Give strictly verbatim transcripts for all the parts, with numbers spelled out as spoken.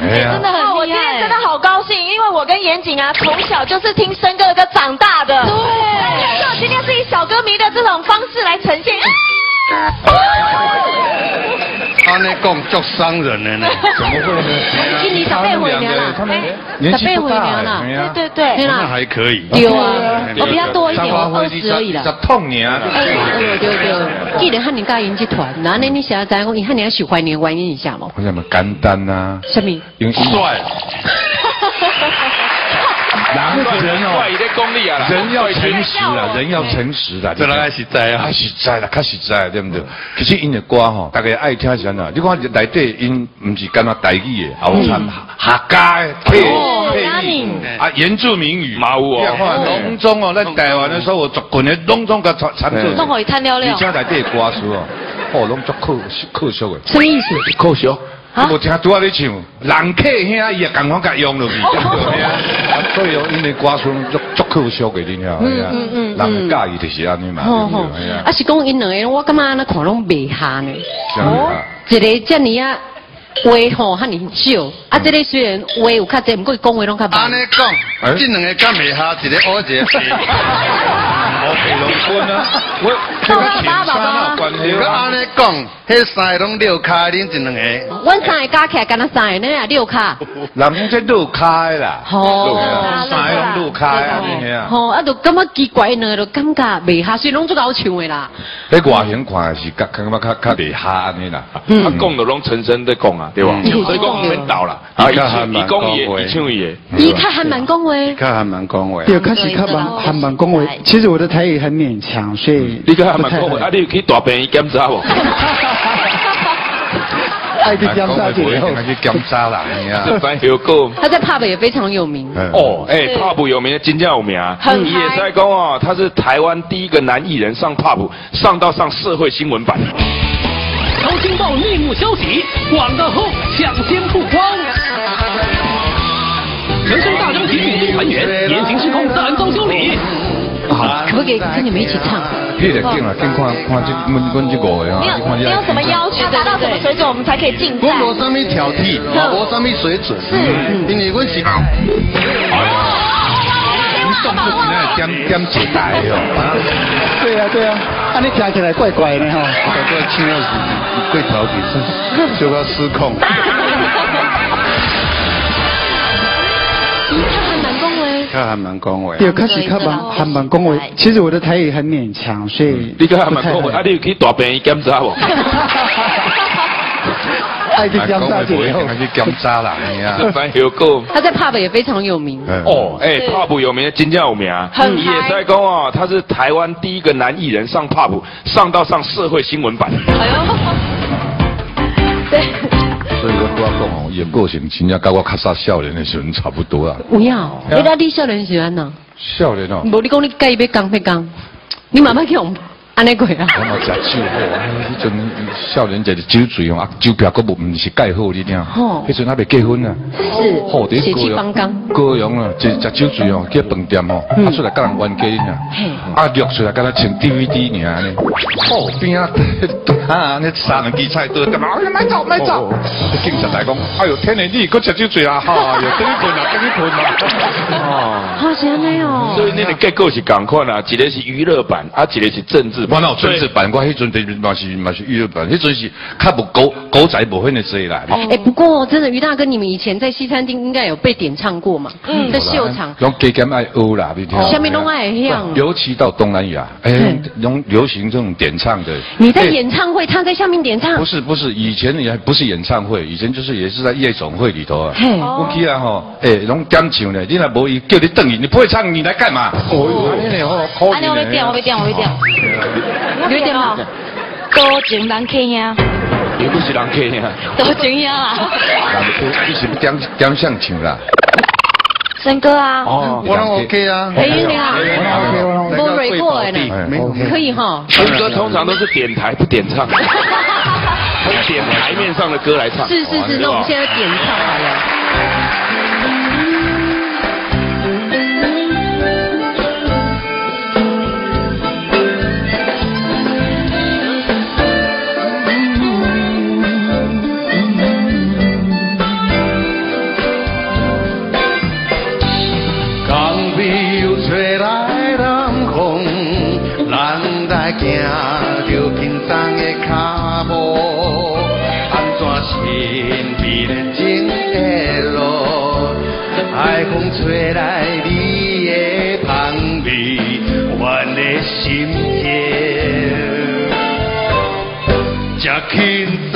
哎呀， 真的很我今天真的好高兴，因为我跟严谨啊，从小就是听生哥的歌长大的。对，那今天是以小歌迷的这种方式来呈现。 他那讲足伤人的呢， 怎么会呢？ 今年十八岁了， 他们年纪不大了， 对对对， 那还可以。 有啊，我比较多一点，我二十而已啦。 十痛年啊！ 哎，对对对，既然汉年加演剧团，然后呢，你想要在我汉年喜欢你原因一下嘛？ 我什么简单呐？ 什么？ 因为帅。人哦，人要诚实啦，人要诚实啦， 这个实在啊， 实在啦，较实在，对不对？其实因的歌吼，大家爱听是安怎？你看内底因唔是干那台语的，还有掺客家的配配语啊，原住民语，嘛有哦，隆中哦，咱台湾的时候，我族群的隆中甲掺掺做， 拢可以摊了了。 而且内底的歌词哦，哦，拢足可可惜的。 什么意思？ 可惜。我无听拄仔咧唱，人客兄伊也共款甲用落去，所以哦，因为歌词足足可惜的，你听，嗯嗯嗯，人介意就是安尼嘛。 吼吼，啊是讲因两个，我感觉那看拢袂下呢。 哦， 一个遮尔啊话吼遐尼少，啊这个虽然话有较济，不过讲话拢较慢。 安尼讲，这两个敢袂下，一个乌一个黑。 我黑龙quân啊，我这个青山有关系。 如果安尼讲，迄三个拢六卡，恁一两个。 阮三个加起来，敢若三个呢啊六卡。 人讲这六卡啦， 哦， 三个拢六卡安尼啊。 吼，啊，就感觉奇怪呢，就感觉袂下，虽然拢足够唱的啦。 迄外形看是感感觉较较袂下安尼啦。 嗯，啊讲就拢陈升在讲啊，对吧？所以讲唔免倒啦。啊，伊唱伊讲伊的，伊唱伊的。 伊较还蛮讲话。 较还蛮讲话。 对，开始较蛮还蛮讲话。其实我的台语很勉强，所以你个还蛮讲话，啊，你去大病院检查无？ 爱去检查去， 爱去检查啦， 这番有够。 他在 pub 也非常有名。 哦，哎 ，pub 有名，真正有名。 很也在讲哦，他是台湾第一个男艺人上 pub， 上到上社会新闻版。 超惊爆内幕消息，广告后抢先曝光。人生大张旗鼓动团圆，言行失控三遭修理。 好，可不可以跟你们一起唱？ 可以的，进来，先看看这阮阮这五个啊。 你有你有什么要求？达到什么水准，我们才可以竞赛？ 我无啥物挑剔，无啥物水准，是，因为阮是。 你动不起来点点解带哦。 对啊对啊，啊你听起来怪怪的哈。 我这唱的是过调皮，就要失控。他还蛮恭维， 对，开始较蛮还蛮恭维。其实我的台语很勉强，所以你个还蛮恭维，啊，你有去大病院检查无？ 爱去检查去， 爱去检查啦，你啊， 番有够。 他在 pub 也非常有名。 哦，哎 ，pub 有名，真正有名。 很也在讲哦，他是台湾第一个男艺人上 pub， 上到上社会新闻版。哎呦， 对。 所以我拄仔讲哦，伊个个性真正甲我较早少年的时阵差不多啊。 有影，你那你少年时阵呐？ 少年哦。 无你讲你介意要讲要讲，你慢慢去用安尼过啊。 我嘛食酒好啊，迄阵少年就是酒醉哦，啊酒票佫无毋是介好，你听。吼。迄阵还未结婚啊。 是。 好啲血气方刚。 高阳啊，食食酒醉哦，去饭店哦，啊出来甲人冤家呢。嘿。啊录出来甲他穿 D V D 尔安尼。哦边啊，啊那三两支菜刀干嘛？哎呀，买走买走！警察来讲，哎呦天哪，你佫食酒醉啊？哈，又等你困啊，等你困啊。 哦。好是安尼哦。 所以你的结构是共款啊，一个是娱乐版，啊一个是政治版。 我哪有政治版？我迄阵的嘛是嘛是娱乐版，迄阵是较无狗狗仔无迄个济啦。 哎，不过真的于大哥，你们以前在西餐厅应该有被点唱过嘛？嗯。在秀场。 用加减爱学啦，你听。 下面拢爱像。 尤其到东南亚，哎，用流行这种点唱的。 你在演唱会，他在下面点唱。 不是不是，以前也不是演唱会，以前就是也是在夜总会里头啊。嘿。我去啊吼，哎，拢点唱咧，你若无伊叫你等伊，你不会唱，你来干嘛？哦，安尼哦， 可怜。安尼我要点，我要点，我要点。你要点吗？多情人客兄。 你不是人客兄。 多情兄啊。 你是点点像唱啦？ 生哥啊。 哦，我拢 OK 啊。 可以啊。我 re 过来呢。可以哈。 生哥通常都是点台不点唱。他点台面上的歌来唱。 是是是，那我们现在点唱好了。 海风吹来你的香味，阮的心田，才轻松。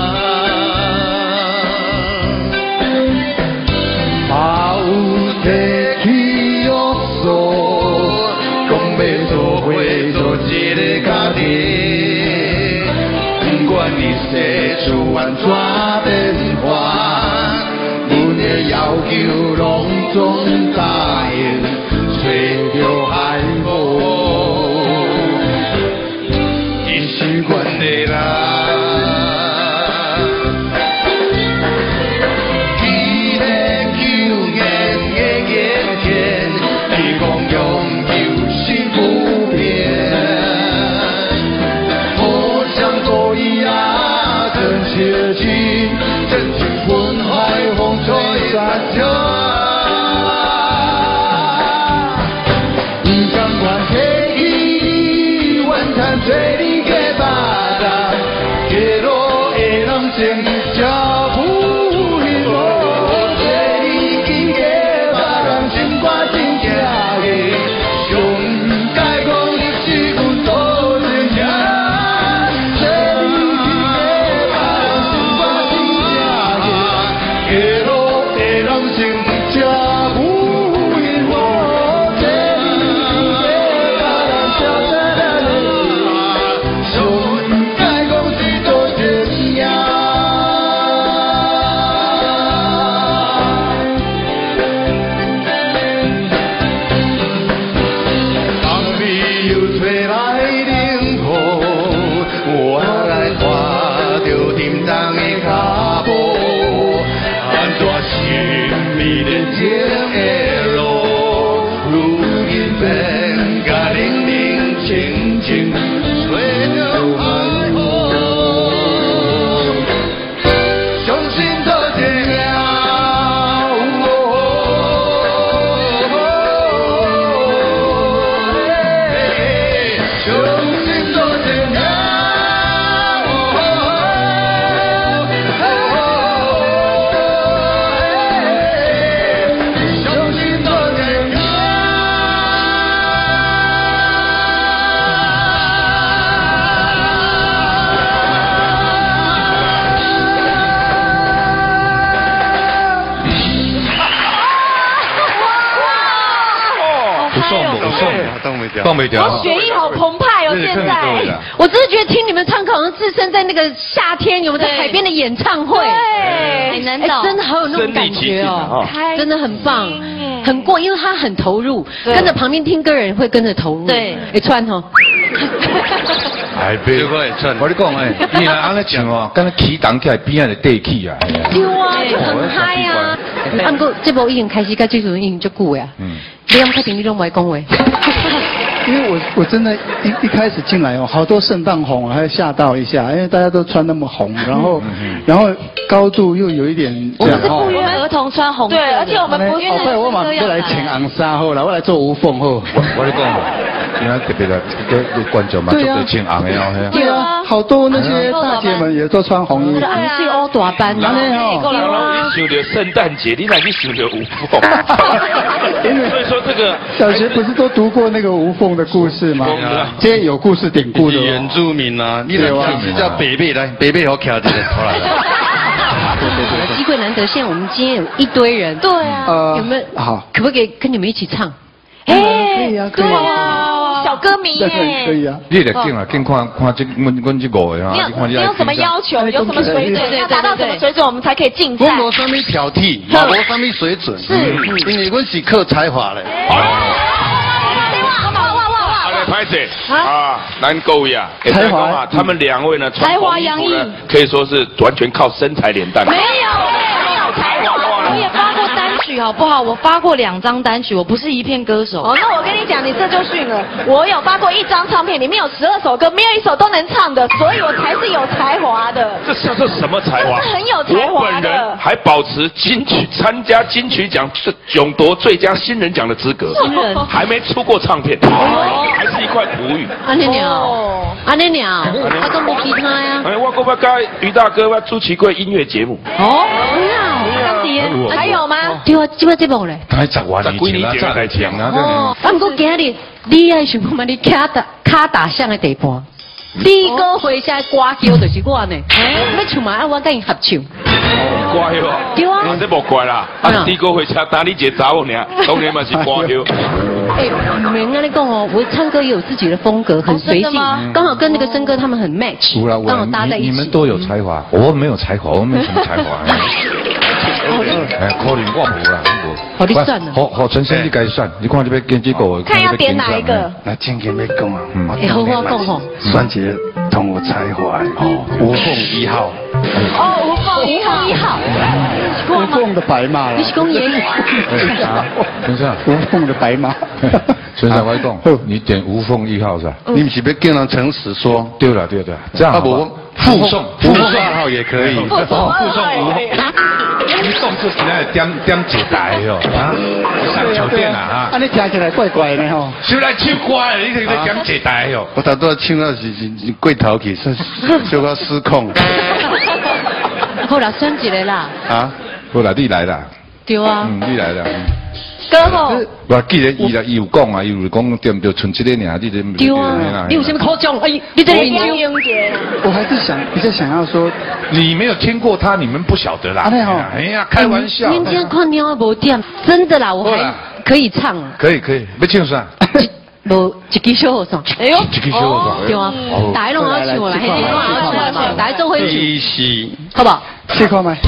嘛有提起约束，讲要做伙做一个家庭，不管你世事安怎变化。阮的要求拢总答应，随着海风，因是阮的人。记得求言的言天，你讲拥有幸福片，互相多一啊，真切情，真情分海风。吹散着，不甘愿提起，怨叹做你的巴掌，街路的人情才有幸福。做你记的巴掌，心肝真正的，上该讲你是阮多情人。做你记的巴掌，心肝真正的，街路。 放没掉， 我血液好澎湃哦！现在， 我只是觉得听你们唱歌，好像置身在那个夏天，有没有在海边的演唱会？ 对，很难懂， 真的好有那种感觉哦，真的很棒，很过，因为他很投入，跟着旁边听歌人会跟着投入。对，哎，串哦。 哎，别，我你讲哎，你来安尼唱哦，敢若起动起来边仔就地起啊。 对啊，就很嗨啊！啊，不过这部已经开始，甲这阵已经足久呀。嗯。你有确定你拢袂讲话？ 因为我我真的一一开始进来哦，好多圣诞红，还吓到一下，因为大家都穿那么红，然后然后高度又有一点这样哦。我们儿童穿红色，对，而且我们不是。 宝贝，我嘛要来穿红纱好了，我来做无缝好。 我你讲，今仔特别的，个观众嘛，做对穿红的哦， 对啊，好多那些大姐们也都穿红衣服。 红是欧大班， 然后你想着圣诞节，你哪去想着无缝？所以说这个小学不是都读过那个无缝的故事吗？这些有故事典故的原住民啊，你来是叫北北来，北北好卡这个出来。 机会难得，现在我们今天有一堆人， 对啊， 呃， 有没有好？ 可不可以跟你们一起唱？ 哎，可以啊，可以啊， 小歌迷耶， 可以啊。 你来进啊，进看看这阮阮这五个啊， 你有你有什么要求？有什么水准？要达到什么水准，我们才可以竞赛？ 我无什么挑剔，我无什么水准，是，因为阮是靠才华嘞。 拍子啊，难够呀！才华，他们两位呢，才华洋溢，可以说是完全靠身材连弹。 没有，没有才华。 我也发过单曲好不好？我发过两张单曲，我不是一片歌手。 哦，那我跟你讲，你这就逊了。我有发过一张唱片，里面有十二首歌，没有一首都能唱的，所以我才是有才华的。 这叫做什么才华？ 这是很有才华的。 我本人还保持金曲参加金曲奖勇夺最佳新人奖的资格， 新人还没出过唱片，还是一块璞玉。 安尼鸟，安尼鸟，他都无其他呀。 哎，我过要跟于大哥要主持过音乐节目。 哦，对啊， 年还有吗？ 对啊，今麦节目咧。 才十万年前啊，再来听啊。哦。 啊，不过今日你爱想看嘛？你卡打卡打响的地盘，你个回下歌叫就是我呢。要唱嘛，我跟伊合唱。 歌谣。 对啊。 这无怪啦，啊，你个回车打你一个查某尔，当然嘛是歌谣。 哎，你们跟你讲哦，我唱歌也有自己的风格，很随性，刚好跟那个森哥他们很 match，刚好搭在一起。 你们都有才华，我没有才华，我没有什么才华。哎，可能我无啦，我。 好，你算了。 好，好，陈生你该算，你看这边跟这个。 看要点哪一个？ 那今天要讲啊， 哎，好好讲吼。 算一个同有才华哦，无缝一号。 哦，无缝一号，一号。 无缝的白马了。 你是讲言语？ 啊，陈生， 无缝的白马。 陈生，我讲，你点无缝一号是吧？ 你不是要叫人诚实说？ 对了，对了，这样好不好？附送， 附送二号也可以。 附送附送无缝。你讲出现在点点一台哟啊！上酒店啊啊！ 啊，你听起来怪怪的吼。 是来唱歌的，你听在点一台哟。 我头拄唱到是是过头去，小可失控。 好啦，选一个啦。 啊， 好啦，你来啦。 对啊。 嗯，你来啦。 歌后。 我既然伊啦，伊有讲啊，伊有讲点着剩这个尔，你这对啊。你有什么可讲？哎，你这个研究。 我还是想比较想要说， 你没有听过他，你们不晓得啦。哎呀，开玩笑。 您今天看鸟啊无点，真的啦，我还可以唱啊。 可以可以，要唱啥？ 无一支小和尚。 哎呦，一支小和尚。 对啊，大家拢要唱啦，嘿，你拢要唱嘛，大家都会唱。 是， 好不好？ 试看麦。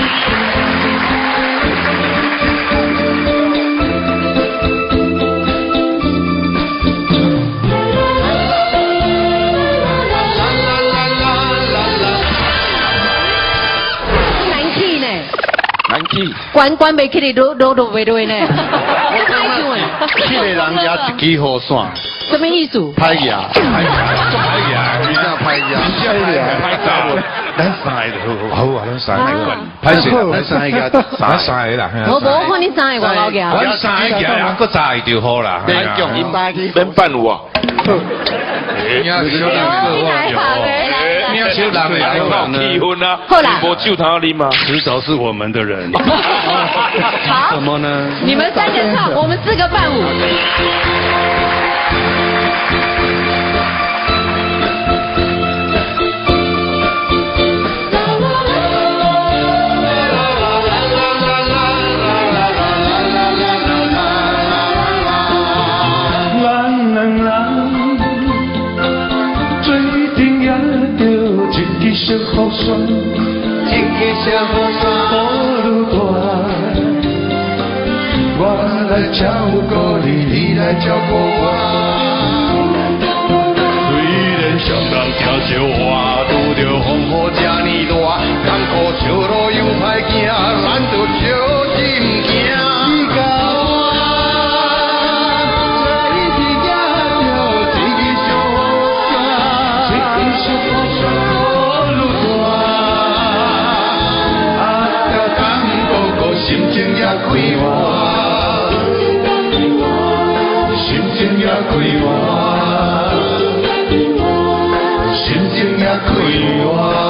关关袂起来，都都都袂对呢。我太唱诶。 这个人家一支雨伞。 什么意思？ 歹牙。 歹牙，歹牙， 你那歹牙。 歹牙，歹牙。咱三个好，好啊，咱三个。歹势，咱三个，咱三个啦。 我无看你三个我老家。 咱三个人搁早就好啦。 免讲，因八去。 免办有啊。 你要小人的有，你要小人的有气氛啊， 好啦， 我就他啉吗？ 迟早是我们的人。 好， 什么呢？ 你们三个唱，我们四个伴舞。 小雨伞，一个小雨伞雨愈大，我来照顾你，你来照顾我。虽然双人正相活，拄着风雨这呢大，坎坷小路又歹行，咱就小心行。心情也快活，心情也快活，心情也快活。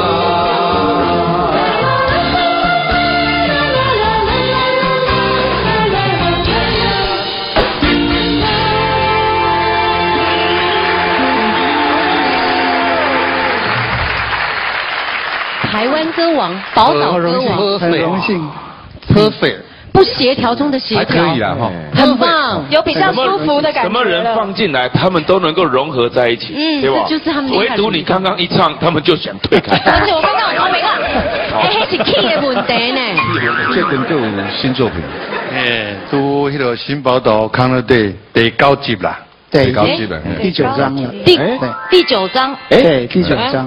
台湾歌王，宝岛歌王， 很荣幸。Perfect， 不协调中的协调， 还可以啦哈， 很棒， 有比较舒服的感觉。 什么人放进来，他们都能够融合在一起， 嗯， 对吧？ 就是他们。 唯独你刚刚一唱，他们就想退开。 而且我刚刚我没看， 哎，那是 key 的问题呢。 这跟都有新作品， 哎，都迄个新宝岛康乐队第九集啦， 第九集了， 第九章了， 第第九章， 对，第九章。